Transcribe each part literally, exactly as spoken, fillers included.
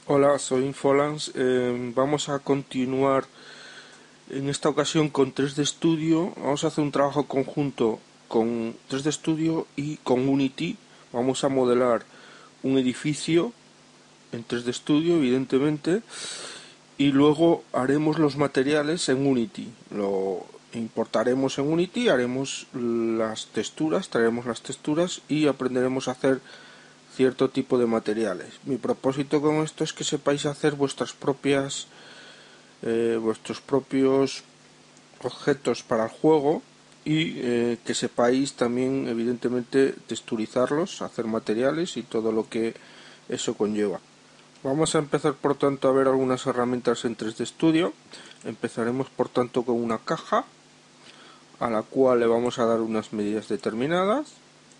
Hola, soy Infolans. Eh, vamos a continuar en esta ocasión con tres D Studio. Vamos a hacer un trabajo conjunto con tres D Studio y con Unity. Vamos a modelar un edificio en tres D Studio, evidentemente, y luego haremos los materiales en Unity. Lo importaremos en Unity, haremos las texturas, traeremos las texturas y aprenderemos a hacer cierto tipo de materiales. Mi propósito con esto es que sepáis hacer vuestras propias eh, vuestros propios objetos para el juego y eh, que sepáis también evidentemente texturizarlos, hacer materiales y todo lo que eso conlleva. Vamos a empezar por tanto a ver algunas herramientas en tres D Studio. Empezaremos por tanto con una caja a la cual le vamos a dar unas medidas determinadas.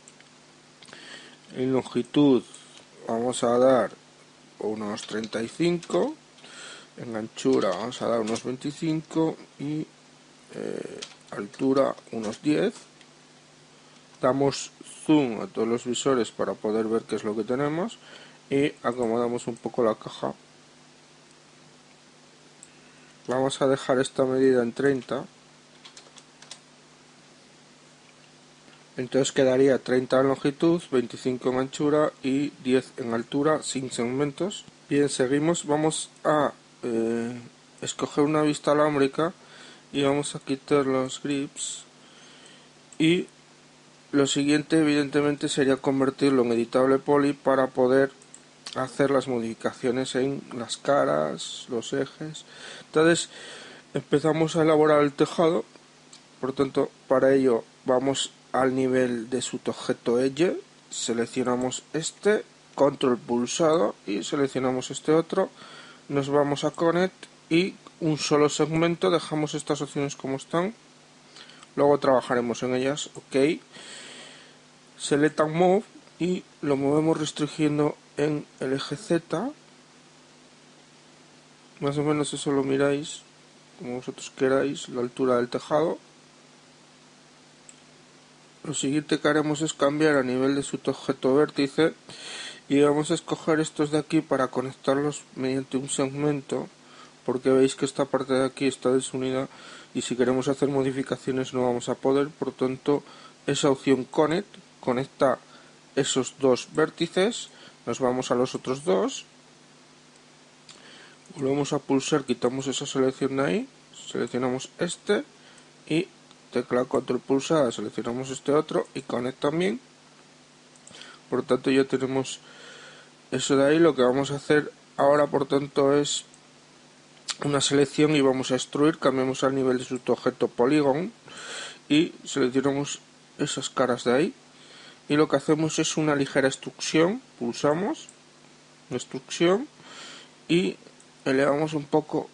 En longitud vamos a dar unos treinta y cinco, en anchura vamos a dar unos veinticinco y eh, altura unos diez. Damos zoom a todos los visores para poder ver qué es lo que tenemos y acomodamos un poco la caja. Vamos a dejar esta medida en treinta. Entonces quedaría treinta en longitud, veinticinco en anchura y diez en altura sin segmentos. Bien, seguimos. Vamos a eh, escoger una vista alámbrica y vamos a quitar los grips. Y lo siguiente evidentemente sería convertirlo en editable poly para poder hacer las modificaciones en las caras, los ejes. Entonces empezamos a elaborar el tejado. Por tanto, para ello vamos al nivel de subobjeto Edge, seleccionamos este, control pulsado y seleccionamos este otro, nos vamos a Connect y un solo segmento, dejamos estas opciones como están, luego trabajaremos en ellas. OK, Select and Move y lo movemos restringiendo en el eje Z, más o menos eso lo miráis como vosotros queráis, la altura del tejado. Lo siguiente que haremos es cambiar a nivel de subobjeto vértice y vamos a escoger estos de aquí para conectarlos mediante un segmento, porque veis que esta parte de aquí está desunida y si queremos hacer modificaciones no vamos a poder. Por tanto, esa opción Connect conecta esos dos vértices, nos vamos a los otros dos, volvemos a pulsar, quitamos esa selección de ahí, seleccionamos este y tecla control pulsada, seleccionamos este otro y Connect también. Por tanto ya tenemos eso de ahí. Lo que vamos a hacer ahora por tanto es una selección y vamos a extruir, cambiamos al nivel de subobjeto Polygon y seleccionamos esas caras de ahí y lo que hacemos es una ligera extrusión, pulsamos extrusión y elevamos un poco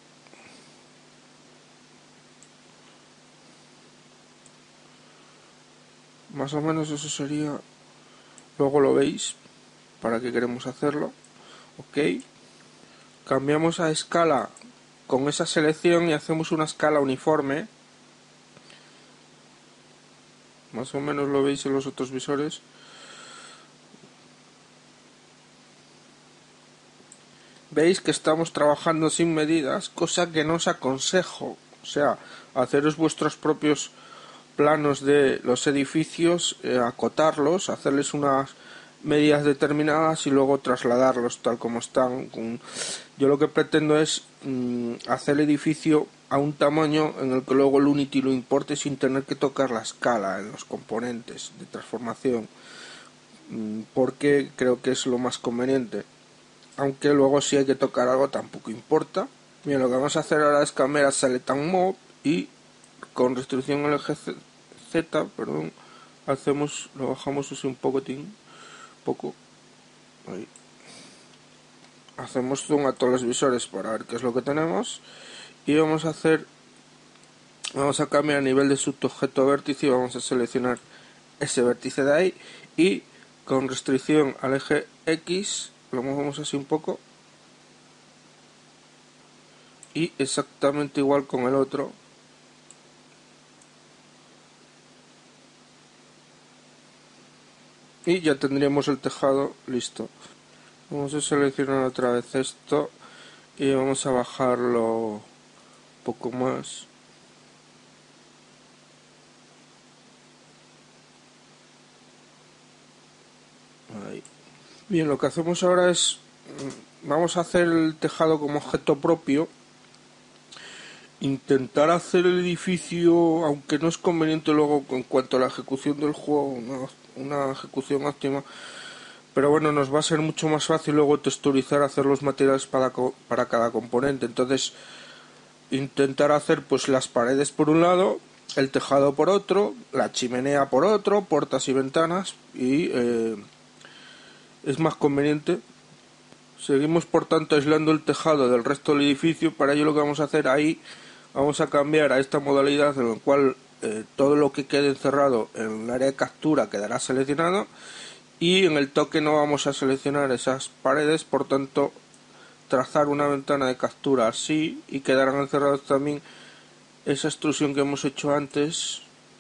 más o menos. Eso sería, luego lo veis para qué queremos hacerlo. OK, cambiamos a escala con esa selección y hacemos una escala uniforme, más o menos lo veis en los otros visores. Veis que estamos trabajando sin medidas, cosa que no os aconsejo. O sea, haceros vuestros propios planos de los edificios, eh, acotarlos, hacerles unas medidas determinadas y luego trasladarlos tal como están. Yo lo que pretendo es mmm, hacer el edificio a un tamaño en el que luego el Unity lo importe sin tener que tocar la escala en los componentes de transformación, mmm, porque creo que es lo más conveniente. Aunque luego si hay que tocar algo tampoco importa. Bien, lo que vamos a hacer ahora es cambiar a Select and Move y con restricción al eje Z, perdón, hacemos, lo bajamos así un poquitín, poco, ahí. Hacemos zoom a todos los visores para ver qué es lo que tenemos y vamos a hacer, vamos a cambiar a nivel de subobjeto vértice y vamos a seleccionar ese vértice de ahí y con restricción al eje X lo movemos así un poco y exactamente igual con el otro. Y ya tendríamos el tejado listo. Vamos a seleccionar otra vez esto y vamos a bajarlo un poco más. Ahí. Bien, lo que hacemos ahora es, vamos a hacer el tejado como objeto propio, intentar hacer el edificio, aunque no es conveniente luego en cuanto a la ejecución del juego, una, una ejecución óptima, pero bueno, nos va a ser mucho más fácil luego texturizar, hacer los materiales para, para cada componente. Entonces, intentar hacer pues las paredes por un lado, el tejado por otro, la chimenea por otro, puertas y ventanas, y eh, es más conveniente. Seguimos por tanto aislando el tejado del resto del edificio. Para ello lo que vamos a hacer ahí, vamos a cambiar a esta modalidad en la cual eh, todo lo que quede encerrado en el área de captura quedará seleccionado, y en el toque no vamos a seleccionar esas paredes, por tanto trazar una ventana de captura así y quedarán encerrados también esa extrusión que hemos hecho antes.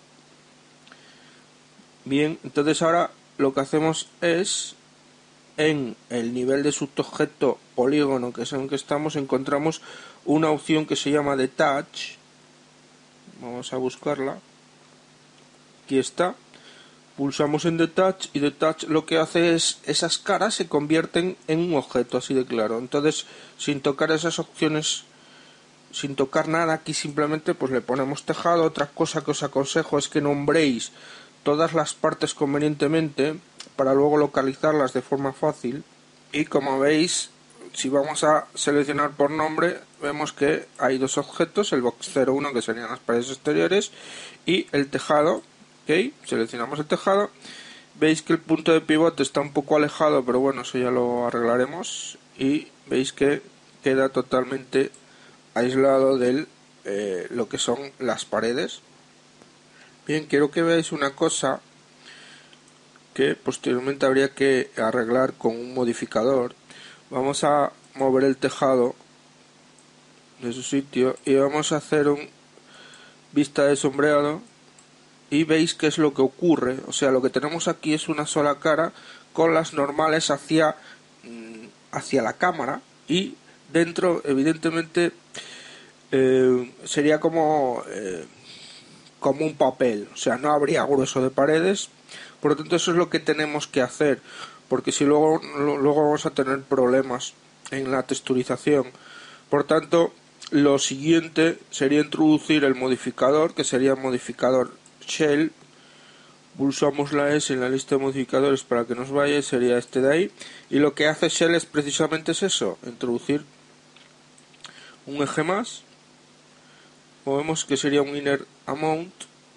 Bien, entonces ahora lo que hacemos es, en el nivel de subobjeto polígono, que es en el que estamos, encontramos una opción que se llama Detach. Vamos a buscarla. Aquí está. Pulsamos en Detach y Detach lo que hace es, esas caras se convierten en un objeto, así de claro. Entonces, sin tocar esas opciones, sin tocar nada, aquí simplemente pues le ponemos tejado. Otra cosa que os aconsejo es que nombréis todas las partes convenientemente para luego localizarlas de forma fácil. Y como veis, si vamos a seleccionar por nombre, vemos que hay dos objetos, el box cero uno que serían las paredes exteriores y el tejado. ¿Okay? Seleccionamos el tejado. Veis que el punto de pivote está un poco alejado, pero bueno, eso ya lo arreglaremos. Y veis que queda totalmente aislado de eh, lo que son las paredes. Bien, quiero que veáis una cosa que posteriormente habría que arreglar con un modificador. Vamos a mover el tejado de su sitio y vamos a hacer un vista de sombreado, y veis qué es lo que ocurre. O sea, lo que tenemos aquí es una sola cara con las normales hacia, hacia la cámara, y dentro evidentemente eh, sería como eh, como un papel, o sea, no habría grueso de paredes. Por lo tanto, eso es lo que tenemos que hacer, porque si luego, luego vamos a tener problemas en la texturización. Por tanto, lo siguiente sería introducir el modificador, que sería el modificador Shell. Pulsamos la S en la lista de modificadores para que nos vaya, sería este de ahí. Y lo que hace Shell es precisamente es eso, introducir un eje más. Movemos que sería un inner amount.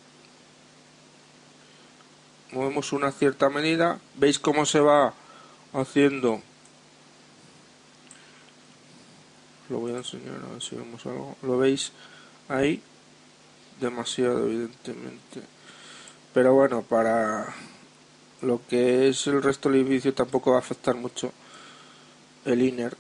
Movemos una cierta medida. Veis cómo se va haciendo. Lo voy a enseñar a ver si vemos algo. Lo veis ahí. Demasiado evidentemente. Pero bueno, para lo que es el resto del edificio tampoco va a afectar mucho el inner.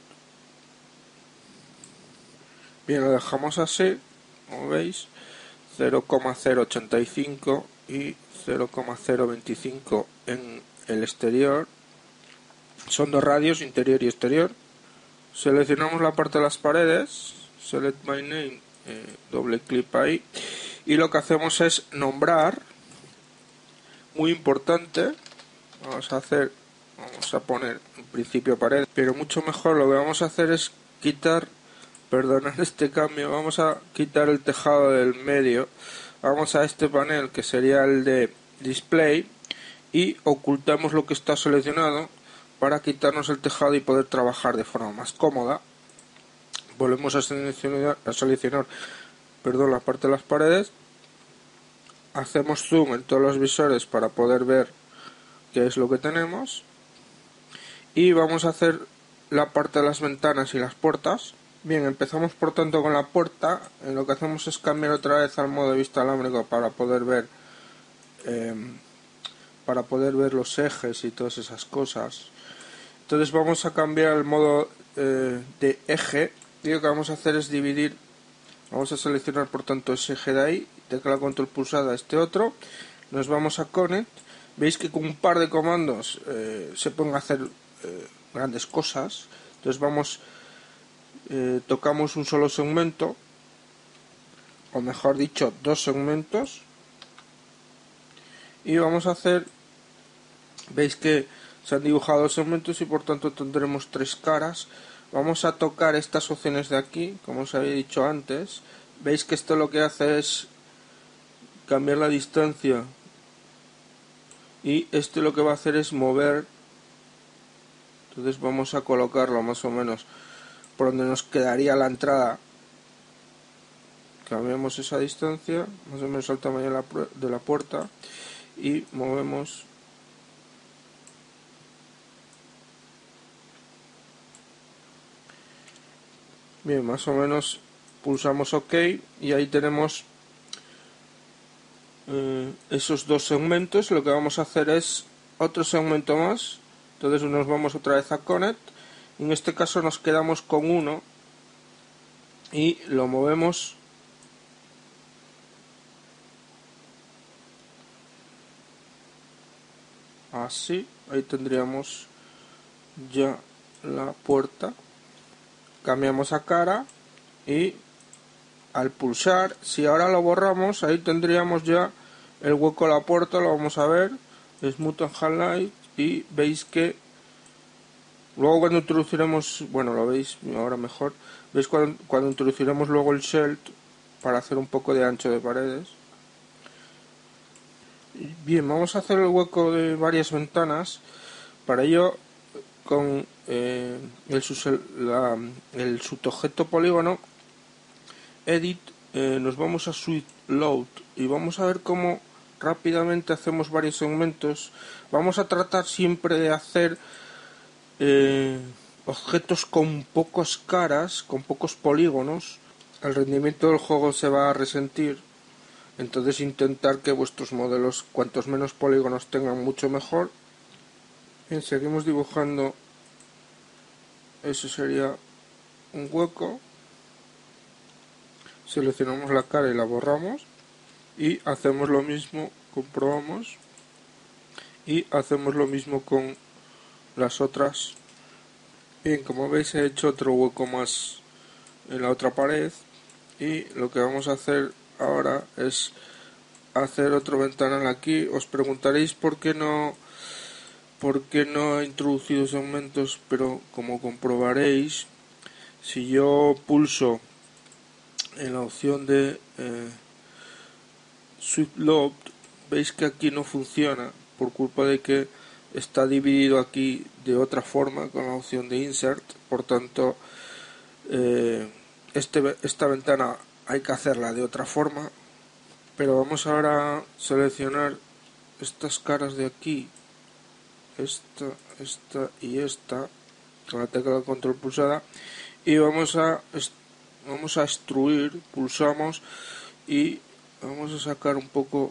Bien, lo dejamos así. Como veis, cero coma cero ochenta y cinco y cero coma cero veinticinco en el exterior. Son dos radios, interior y exterior. Seleccionamos la parte de las paredes, select my name, eh, doble clic ahí, y lo que hacemos es nombrar. Muy importante, vamos a hacer, vamos a poner en principio pared, pero mucho mejor lo que vamos a hacer es quitar, perdonar este cambio, vamos a quitar el tejado del medio, vamos a este panel que sería el de display y ocultamos lo que está seleccionado para quitarnos el tejado y poder trabajar de forma más cómoda. Volvemos a seleccionar, a seleccionar perdón, la parte de las paredes, hacemos zoom en todos los visores para poder ver qué es lo que tenemos, y vamos a hacer la parte de las ventanas y las puertas. Bien, empezamos por tanto con la puerta. Eh, lo que hacemos es cambiar otra vez al modo de vista alámbrico para poder ver eh, para poder ver los ejes y todas esas cosas. Entonces vamos a cambiar el modo eh, de eje, y lo que vamos a hacer es dividir. Vamos a seleccionar por tanto ese eje de ahí, tecla control pulsada, este otro, nos vamos a connect. Veis que con un par de comandos eh, se pueden hacer eh, grandes cosas. Entonces vamos, eh, tocamos un solo segmento, o mejor dicho, dos segmentos, y vamos a hacer, veis que se han dibujado dos segmentos y por tanto tendremos tres caras. Vamos a tocar estas opciones de aquí, como os había dicho antes. Veis que esto lo que hace es cambiar la distancia, y este lo que va a hacer es mover. Entonces vamos a colocarlo más o menos por donde nos quedaría la entrada. Cambiamos esa distancia, más o menos al tamaño de la, de la puerta, y movemos bien, más o menos pulsamos OK y ahí tenemos eh, esos dos segmentos. Lo que vamos a hacer es otro segmento más, entonces nos vamos otra vez a Connect, y en este caso nos quedamos con uno y lo movemos así. Ahí tendríamos ya la puerta. Cambiamos a cara y al pulsar, si ahora lo borramos, ahí tendríamos ya el hueco de la puerta. Lo vamos a ver, Smooth and Highlight, y veis que luego cuando introduciremos, bueno, lo veis ahora mejor, veis cuando, cuando introduciremos luego el shelf para hacer un poco de ancho de paredes. Bien, vamos a hacer el hueco de varias ventanas. Para ello, con eh, el, la, el subobjeto polígono Edit, eh, nos vamos a Suite Load y vamos a ver cómo rápidamente hacemos varios segmentos. Vamos a tratar siempre de hacer eh, objetos con pocas caras, con pocos polígonos. El rendimiento del juego se va a resentir, entonces intentar que vuestros modelos cuantos menos polígonos tengan mucho mejor. Bien, seguimos dibujando. Ese sería un hueco. Seleccionamos la cara y la borramos, y hacemos lo mismo, comprobamos, y hacemos lo mismo con las otras. Bien, como veis he hecho otro hueco más en la otra pared, y lo que vamos a hacer ahora es hacer otro ventanal aquí. Os preguntaréis por qué no por qué no he introducido segmentos, pero como comprobaréis, si yo pulso en la opción de eh, Swift Load, veis que aquí no funciona por culpa de que está dividido aquí de otra forma con la opción de Insert. Por tanto, eh, este, esta ventana hay que hacerla de otra forma. Pero vamos ahora a seleccionar estas caras de aquí, esta, esta y esta, con la tecla de control pulsada, y vamos a vamos a extruir, pulsamos y vamos a sacar un poco,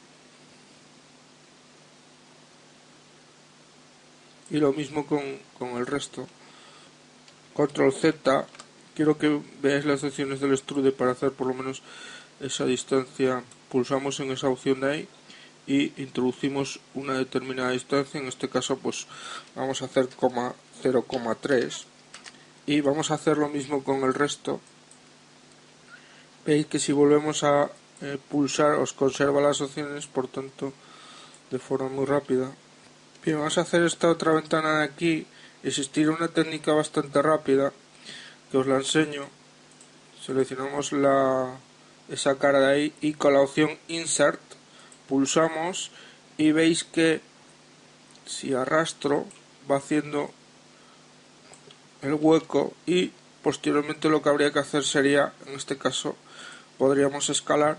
y lo mismo con, con el resto. Control Z, quiero que veáis las opciones del extrude para hacer por lo menos esa distancia. Pulsamos en esa opción de ahí y introducimos una determinada distancia, en este caso pues vamos a hacer cero coma tres, y vamos a hacer lo mismo con el resto. Veis que si volvemos a eh, pulsar os conserva las opciones, por tanto de forma muy rápida. Bien, vamos a hacer esta otra ventana de aquí. Existirá una técnica bastante rápida que os la enseño. Seleccionamos la, esa cara de ahí y con la opción Insert pulsamos, y veis que si arrastro va haciendo el hueco, y posteriormente lo que habría que hacer sería, en este caso podríamos escalar,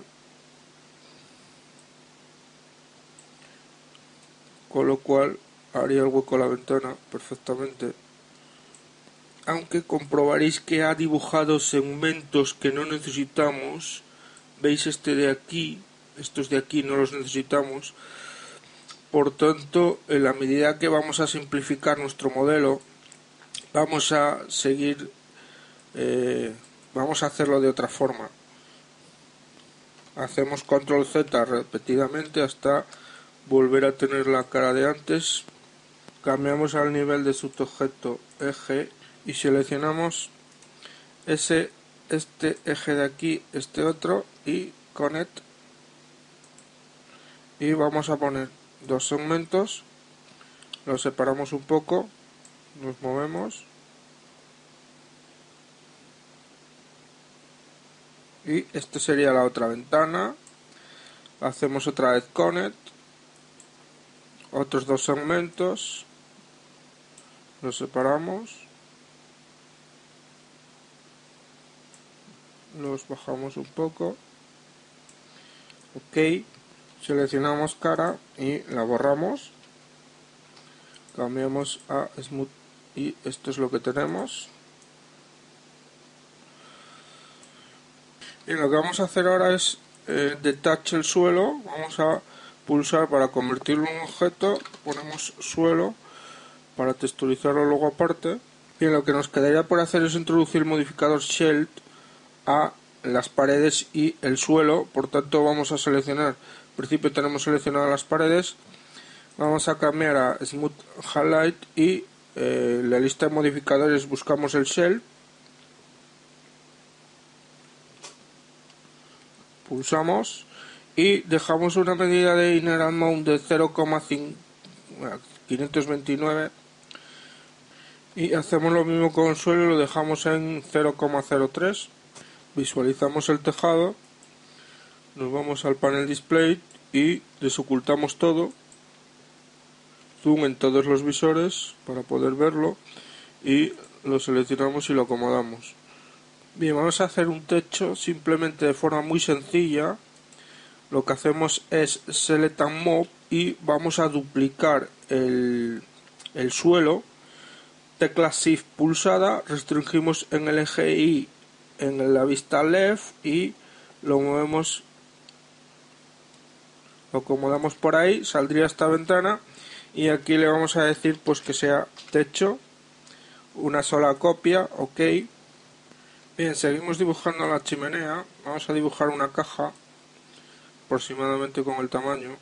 con lo cual haría el hueco a la ventana perfectamente. Aunque comprobaréis que ha dibujado segmentos que no necesitamos. Veis este de aquí, estos de aquí no los necesitamos. Por tanto, en la medida que vamos a simplificar nuestro modelo, vamos a seguir, eh, vamos a hacerlo de otra forma. Hacemos control Z repetidamente hasta volver a tener la cara de antes. cambiamos al nivel de subobjeto eje y seleccionamos ese, este eje de aquí, este otro, y connect, y vamos a poner dos segmentos, los separamos un poco, nos movemos y esta sería la otra ventana. Hacemos otra vez connect, otros dos segmentos, los separamos, los bajamos un poco, ok, seleccionamos cara y la borramos, cambiamos a smooth y esto es lo que tenemos. Y lo que vamos a hacer ahora es eh, detach el suelo, vamos a pulsar para convertirlo en un objeto, ponemos suelo para texturizarlo luego aparte. Bien, lo que nos quedaría por hacer es introducir el modificador Shell a las paredes y el suelo, por tanto vamos a seleccionar, en principio tenemos seleccionadas las paredes, vamos a cambiar a Smooth Highlight y eh, en la lista de modificadores buscamos el Shell, pulsamos y dejamos una medida de Inner and Mount de cero coma quinientos veintinueve y hacemos lo mismo con el suelo, lo dejamos en cero coma cero tres. Visualizamos el tejado, nos vamos al panel display y desocultamos todo, zoom en todos los visores para poder verlo y lo seleccionamos y lo acomodamos. Bien, vamos a hacer un techo simplemente de forma muy sencilla. Lo que hacemos es Select and Move y vamos a duplicar el, el suelo, tecla Shift pulsada, restringimos en el eje Y en la vista left y lo movemos, lo acomodamos por ahí, saldría esta ventana y aquí le vamos a decir pues que sea techo, una sola copia, ok. Bien, seguimos dibujando la chimenea, vamos a dibujar una caja aproximadamente con el tamaño.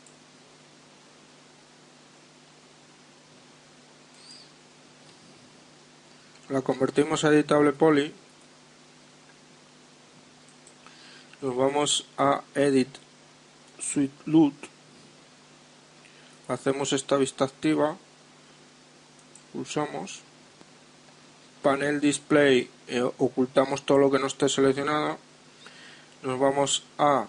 La convertimos a editable poly. Nos vamos a Edit Suite Loot. Hacemos esta vista activa. Pulsamos. Panel Display. Eh, ocultamos todo lo que no esté seleccionado. Nos vamos a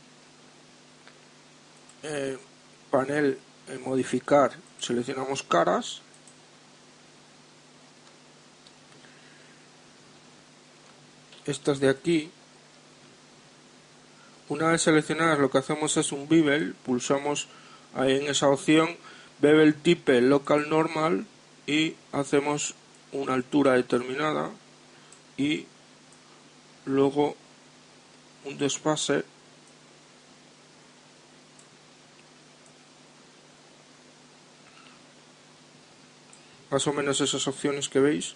eh, Panel eh, Modificar. Seleccionamos caras. Estas de aquí. Una vez seleccionadas lo que hacemos es un bevel, pulsamos ahí en esa opción, bevel type local normal y hacemos una altura determinada y luego un desfase más o menos esas opciones que veis.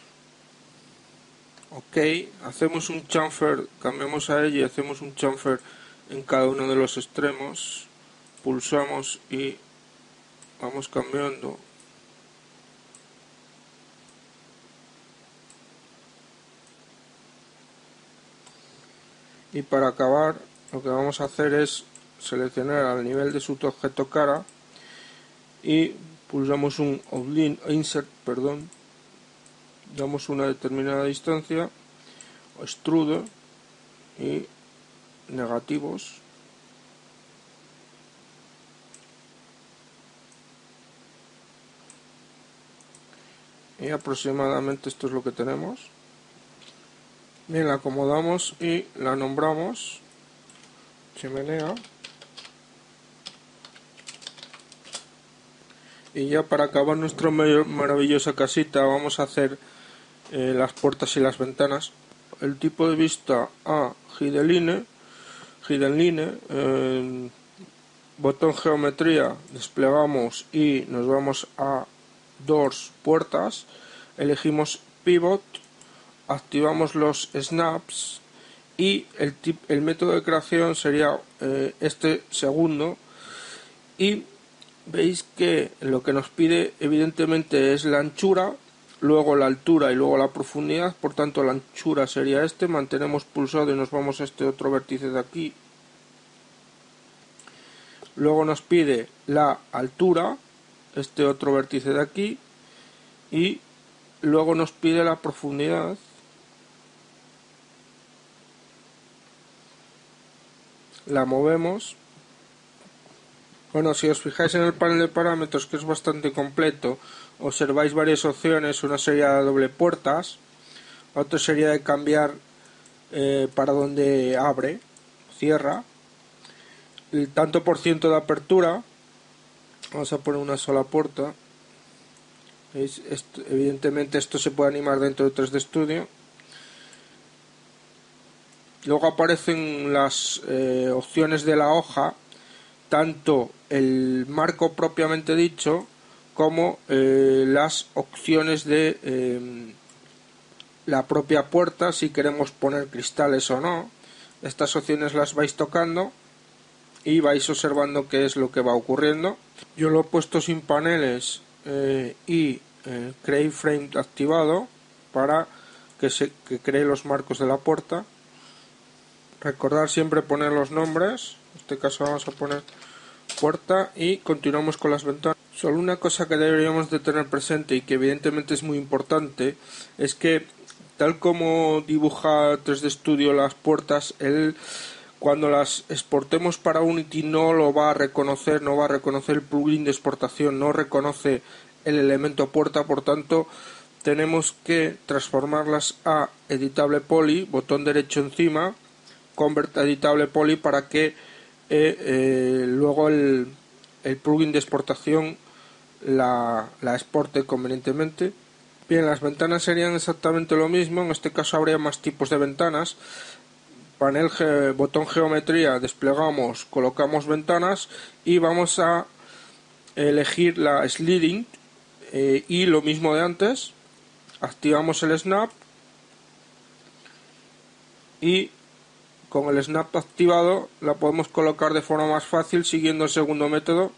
Ok, hacemos un chamfer, cambiamos a ella y hacemos un chamfer en cada uno de los extremos, pulsamos y vamos cambiando. Y para acabar lo que vamos a hacer es seleccionar al nivel de su objeto cara y pulsamos un outline, insert, perdón, damos una determinada distancia, extrude y negativos, y aproximadamente esto es lo que tenemos. Bien, la acomodamos y la nombramos chimenea. Y ya para acabar nuestra maravillosa casita vamos a hacer eh, las puertas y las ventanas. El tipo de vista a Hidden Line, Hidden Line, eh, botón geometría, desplegamos y nos vamos a Doors, puertas, elegimos Pivot, activamos los snaps y el, tip, el método de creación sería eh, este segundo y veis que lo que nos pide evidentemente es la anchura, luego la altura y luego la profundidad. Por tanto, la anchura sería este, mantenemos pulsado y nos vamos a este otro vértice de aquí. Luego nos pide la altura, este otro vértice de aquí, y luego nos pide la profundidad. La movemos. Bueno, si os fijáis en el panel de parámetros, que es bastante completo, observáis varias opciones. Una sería de doble puertas, otra sería de cambiar eh, para donde abre, cierra, el tanto por ciento de apertura. Vamos a poner una sola puerta. ¿Veis? Esto, evidentemente esto se puede animar dentro de tres D Studio. Luego aparecen las eh, opciones de la hoja, tanto el marco propiamente dicho como eh, las opciones de eh, la propia puerta, si queremos poner cristales o no. Estas opciones las vais tocando y vais observando qué es lo que va ocurriendo. Yo lo he puesto sin paneles eh, y eh, Create Frame activado para que se que cree los marcos de la puerta. Recordar siempre poner los nombres. En este caso vamos a poner puerta y continuamos con las ventanas. Solo una cosa que deberíamos de tener presente y que evidentemente es muy importante es que tal como dibuja tres D Studio las puertas, él cuando las exportemos para Unity no lo va a reconocer, no va a reconocer el plugin de exportación, no reconoce el elemento puerta. Por tanto tenemos que transformarlas a editable poly, botón derecho encima, convert a editable poly, para que eh, eh, luego el, el plugin de exportación la, la exporte convenientemente. Bien, las ventanas serían exactamente lo mismo. En este caso habría más tipos de ventanas. Panel, ge, botón geometría, desplegamos, colocamos ventanas y vamos a elegir la sliding eh, y lo mismo de antes, activamos el snap y con el snap activado la podemos colocar de forma más fácil siguiendo el segundo método.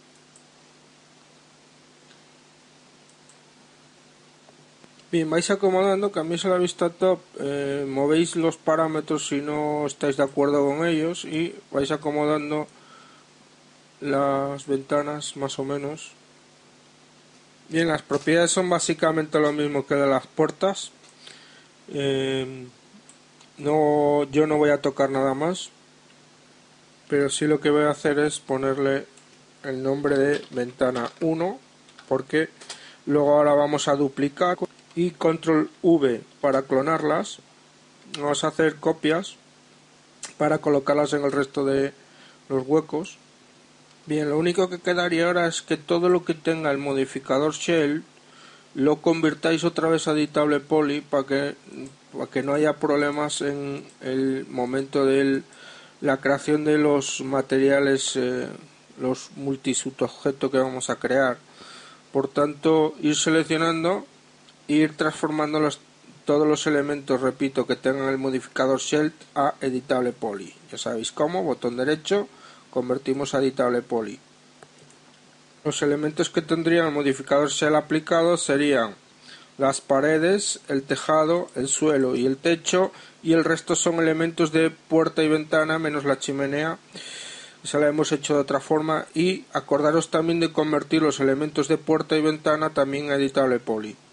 Bien, vais acomodando, cambiáis a la vista top, eh, movéis los parámetros si no estáis de acuerdo con ellos y vais acomodando las ventanas más o menos. Bien, las propiedades son básicamente lo mismo que de las puertas. Eh, no, yo no voy a tocar nada más, pero sí lo que voy a hacer es ponerle el nombre de ventana uno, porque luego ahora vamos a duplicar. Y control V para clonarlas. Vamos a hacer copias para colocarlas en el resto de los huecos. Bien, lo único que quedaría ahora es que todo lo que tenga el modificador shell lo convirtáis otra vez a editable poly para que, para que no haya problemas en el momento de la creación de los materiales, eh, los multisubobjetos que vamos a crear. Por tanto, ir seleccionando, ir transformando los, todos los elementos, repito, que tengan el modificador shell a editable poly. Ya sabéis cómo, botón derecho, convertimos a editable poly. Los elementos que tendría el modificador shell aplicado serían las paredes, el tejado, el suelo y el techo, y el resto son elementos de puerta y ventana menos la chimenea. Esa la hemos hecho de otra forma, y acordaros también de convertir los elementos de puerta y ventana también a editable poly.